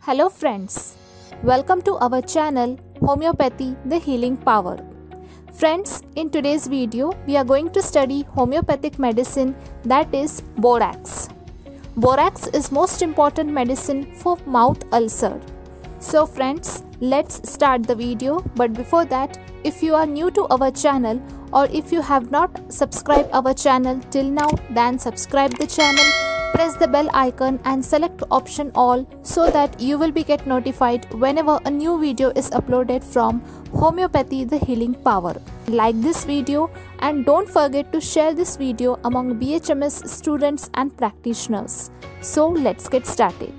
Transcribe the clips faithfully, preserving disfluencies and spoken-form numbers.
Hello friends, welcome to our channel Homeopathy the Healing Power. Friends, in today's video we are going to study homeopathic medicine, that is borax. Borax is most important medicine for mouth ulcer. So friends, let's start the video, but before that, if you are new to our channel or if you have not subscribed our channel till now, then subscribe the channel. Press the bell icon and select option all so that you will be get notified whenever a new video is uploaded from Homeopathy the Healing Power. Like this video and don't forget to share this video among B H M S students and practitioners. So let's get started.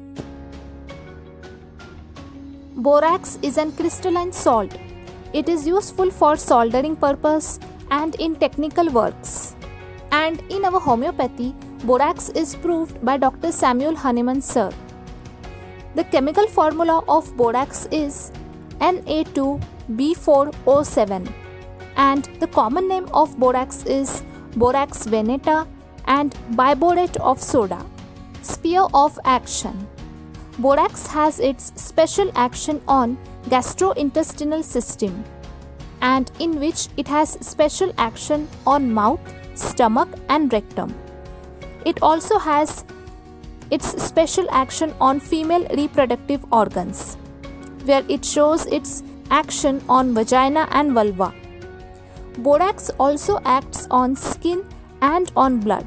Borax is an crystalline salt. It is useful for soldering purpose and in technical works. And in our homeopathy, borax is proved by Doctor Samuel Hahnemann sir. The chemical formula of borax is N A two B four O seven and the common name of borax is borax veneta and biborate of soda. Sphere of action. Borax has its special action on gastrointestinal system and in which it has special action on mouth, stomach and rectum. It also has its special action on female reproductive organs, where it shows its action on vagina and vulva. Borax also acts on skin and on blood.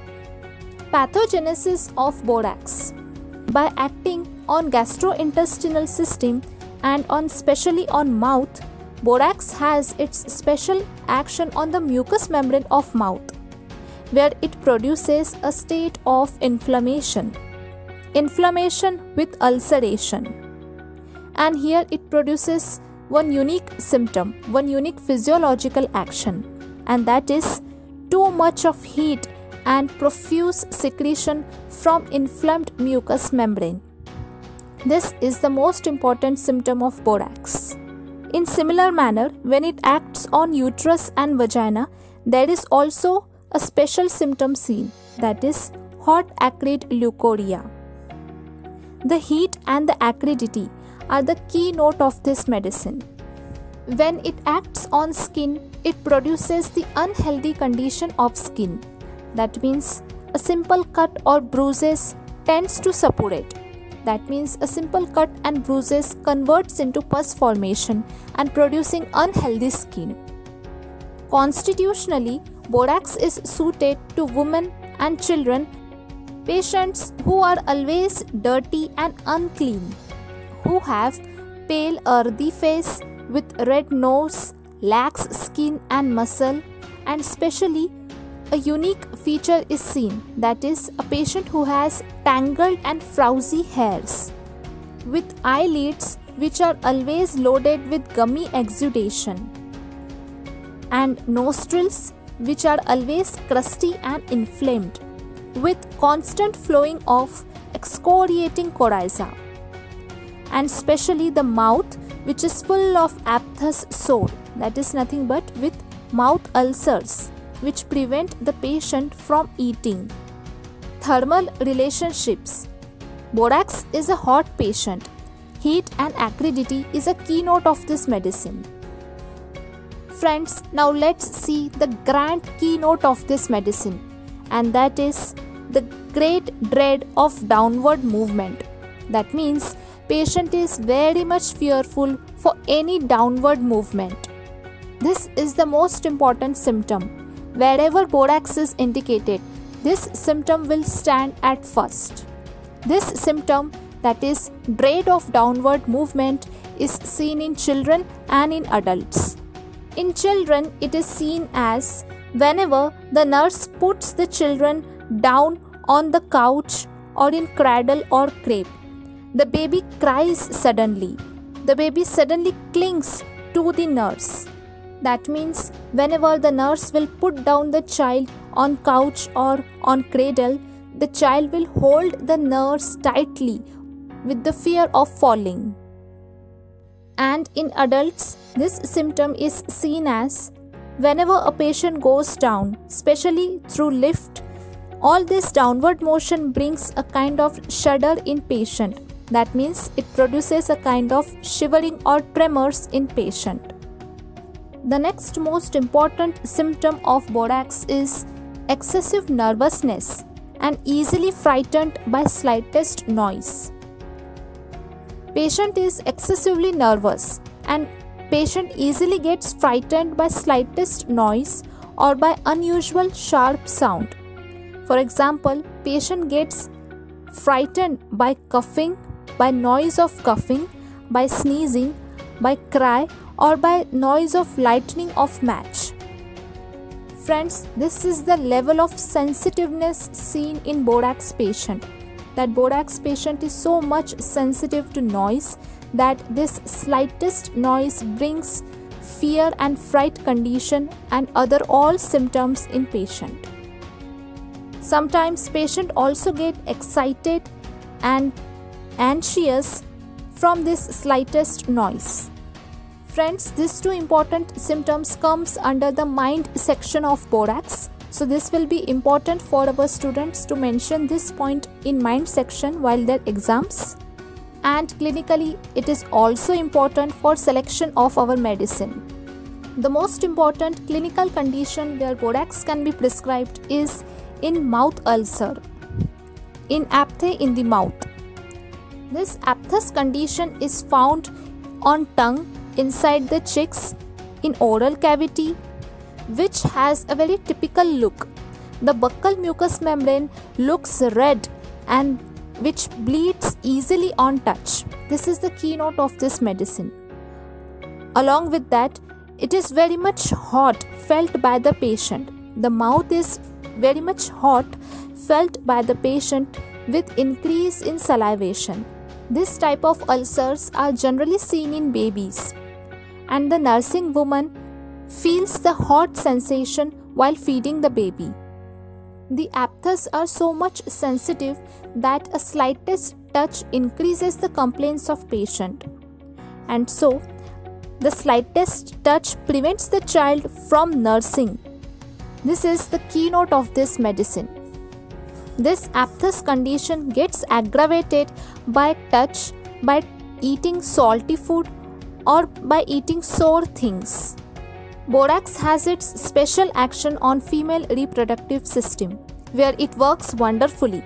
Pathogenesis of borax. By acting on gastrointestinal system and on specially on mouth, borax has its special action on the mucous membrane of mouth, where it produces a state of inflammation, inflammation with ulceration. And here it produces one unique symptom, one unique physiological action, and that is too much of heat and profuse secretion from inflamed mucous membrane. This is the most important symptom of borax. In similar manner, when it acts on uterus and vagina, there is also a special symptom seen, that is hot acrid leukorrhea. The heat and the acridity are the keynote of this medicine. When it acts on skin, it produces the unhealthy condition of skin. That means a simple cut or bruises tends to suppurate. That means a simple cut and bruises converts into pus formation and producing unhealthy skin. Constitutionally, borax is suited to women and children, patients who are always dirty and unclean, who have pale earthy face with red nose, lax skin and muscle, and especially a unique feature is seen, that is a patient who has tangled and frowsy hairs, with eyelids which are always loaded with gummy exudation, and nostrils which are always crusty and inflamed, with constant flowing of excoriating coryza, and especially the mouth which is full of aphthous sore, that is nothing but with mouth ulcers which prevent the patient from eating. Thermal relationships. Borax is a hot patient. Heat and acridity is a keynote of this medicine. Friends, now let's see the grand keynote of this medicine, and that is the great dread of downward movement. That means patient is very much fearful for any downward movement. This is the most important symptom. Wherever borax is indicated, this symptom will stand at first. This symptom, that is dread of downward movement, is seen in children and in adults. In children, it is seen as whenever the nurse puts the children down on the couch or in cradle or crib, the baby cries suddenly. The baby suddenly clings to the nurse. That means whenever the nurse will put down the child on couch or on cradle, the child will hold the nurse tightly with the fear of falling. And in adults, this symptom is seen as whenever a patient goes down, especially through lift, all this downward motion brings a kind of shudder in patient. That means it produces a kind of shivering or tremors in patient. The next most important symptom of Borax is excessive nervousness and easily frightened by slightest noise. Patient is excessively nervous and patient easily gets frightened by slightest noise or by unusual sharp sound. For example, patient gets frightened by coughing, by noise of coughing, by sneezing, by cry, or by noise of lightning of match. Friends, this is the level of sensitiveness seen in Borax patient. That Borax patient is so much sensitive to noise that this slightest noise brings fear and fright condition and other all symptoms in patient. Sometimes patient also get excited and anxious from this slightest noise. Friends, these two important symptoms comes under the mind section of Borax. So this will be important for our students to mention this point in mind section while their exams. And clinically, it is also important for selection of our medicine. The most important clinical condition where Borax can be prescribed is in mouth ulcer, in aphtha in the mouth. This aphthous condition is found on tongue, inside the cheeks, in oral cavity, which has a very typical look. The buccal mucous membrane looks red and which bleeds easily on touch. This is the keynote of this medicine. Along with that, it is very much hot felt by the patient. The mouth is very much hot felt by the patient with increase in salivation. This type of ulcers are generally seen in babies, and the nursing woman feels the hot sensation while feeding the baby. The aphthous are so much sensitive that a slightest touch increases the complaints of patient, and so the slightest touch prevents the child from nursing. This is the keynote of this medicine. This aphthous condition gets aggravated by touch, by eating salty food, or by eating sour things. Borax has its special action on female reproductive system, where it works wonderfully.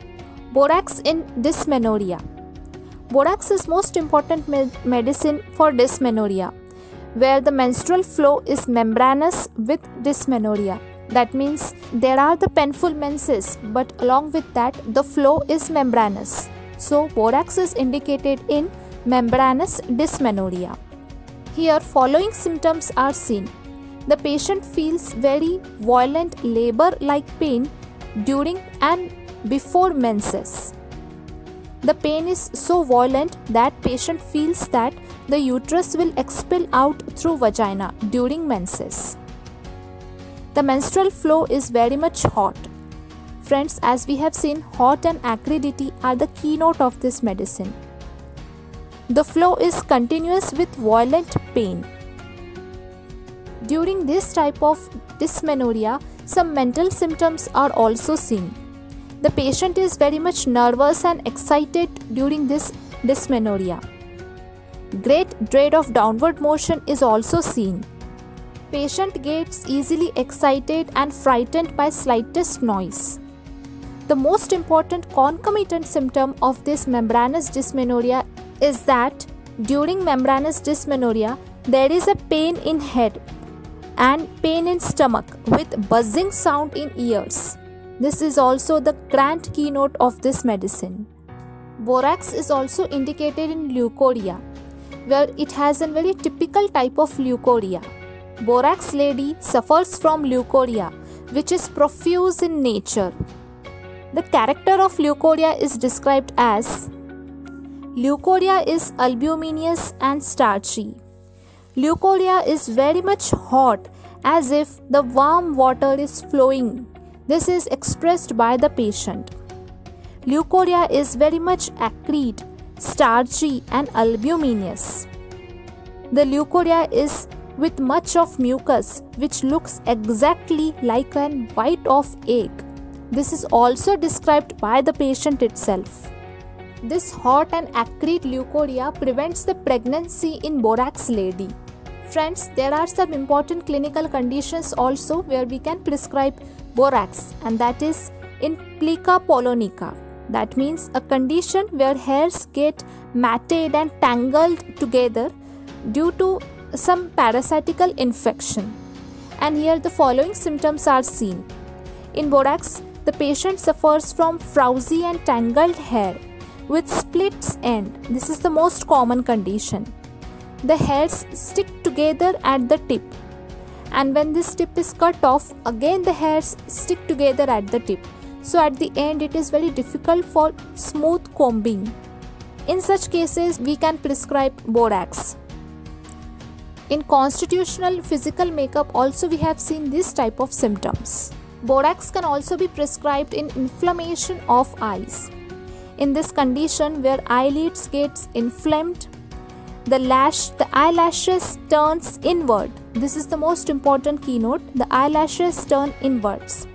Borax in dysmenorrhea. Borax is most important med medicine for dysmenorrhea, where the menstrual flow is membranous with dysmenorrhea. That means there are the painful menses, but along with that the flow is membranous. So Borax is indicated in membranous dysmenorrhea. Here following symptoms are seen. The patient feels very violent labor-like pain during and before menses. The pain is so violent that patient feels that the uterus will expel out through vagina during menses. The menstrual flow is very much hot. Friends, as we have seen, hot and acridity are the keynote of this medicine. The flow is continuous with violent pain. During this type of dysmenorrhea, some mental symptoms are also seen. The patient is very much nervous and excited during this dysmenorrhea. Great dread of downward motion is also seen. Patient gets easily excited and frightened by slightest noise. The most important concomitant symptom of this membranous dysmenorrhea is that during membranous dysmenorrhea, there is a pain in head and pain in stomach with buzzing sound in ears. This is also the grand keynote of this medicine. Borax is also indicated in leukorrhea, where it has a very typical type of leukorrhea. Borax lady suffers from leukorrhea, which is profuse in nature. The character of leukorrhea is described as: leukorrhea is albuminous and starchy. Leukorrhea is very much hot, as if the warm water is flowing. This is expressed by the patient. Leukorrhea is very much acrid, starchy and albuminous. The leukorrhea is with much of mucus, which looks exactly like an white of egg. This is also described by the patient itself. This hot and acrid leukorrhea prevents the pregnancy in borax lady. Friends, there are some important clinical conditions also where we can prescribe borax, and that is in plica polonica. That means a condition where hairs get matted and tangled together due to some parasitical infection. And here the following symptoms are seen. In borax, the patient suffers from frowsy and tangled hair with splits end. This is the most common condition. The hairs stick together at the tip, and when this tip is cut off, again the hairs stick together at the tip. So at the end it is very difficult for smooth combing. In such cases we can prescribe borax. In constitutional physical makeup also we have seen this type of symptoms. Borax can also be prescribed in inflammation of eyes. In this condition where eyelids gets inflamed, the lash, the eyelashes turns inward. This is the most important keynote. The eyelashes turn inwards.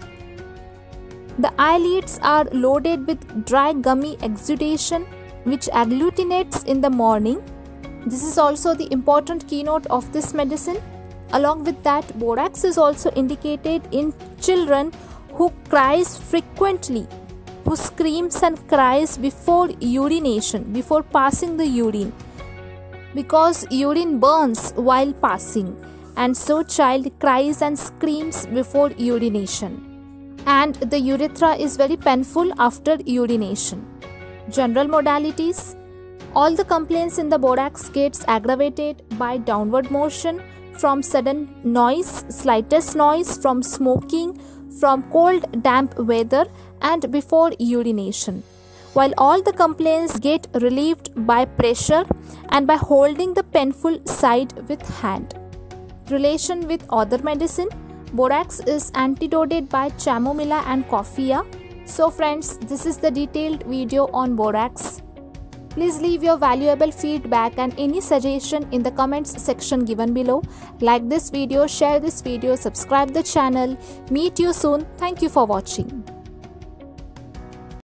The eyelids are loaded with dry gummy exudation which agglutinates in the morning. This is also the important keynote of this medicine. Along with that, borax is also indicated in children who cries frequently, who screams and cries before urination, before passing the urine, because urine burns while passing, and so child cries and screams before urination, and the urethra is very painful after urination. General modalities: all the complaints in the borax gets aggravated by downward motion, from sudden noise, slightest noise, from smoking, from cold damp weather, and before urination, while all the complaints get relieved by pressure and by holding the painful side with hand. Relation with other medicine: borax is antidoted by chamomilla and coffea. So friends, this is the detailed video on borax. Please leave your valuable feedback and any suggestion in the comments section given below. Like this video, share this video, subscribe the channel. Meet you soon. Thank you for watching.